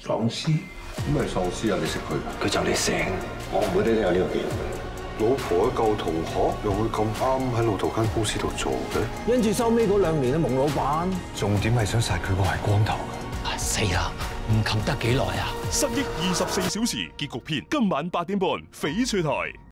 喪屍？ 咩喪屍啊？你識佢？ 佢就嚟醒，我唔會俾你有呢個機會。 老婆嘅舊同學又會咁啱喺老豆間公司度做嘅？ 因住收尾嗰2年嘅蒙老闆， 重點係想殺佢個係光頭。 死啦！唔及得幾耐啊！ 失憶24小時結局篇，今晚8點半翡翠台。